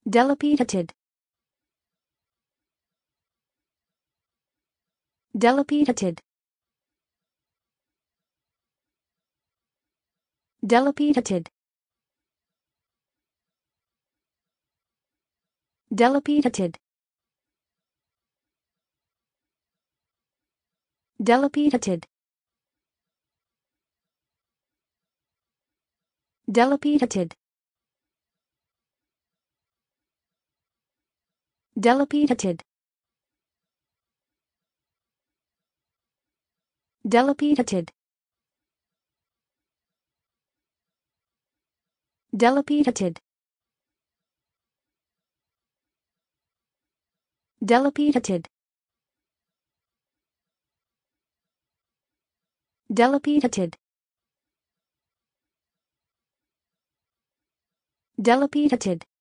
Delapidated. Delapidated. Delapidated. Delapidated. Delapidated. Delapidated. Delapidated. Delapidated. Delapidated. Delapidated. Delapidated. Delapidated.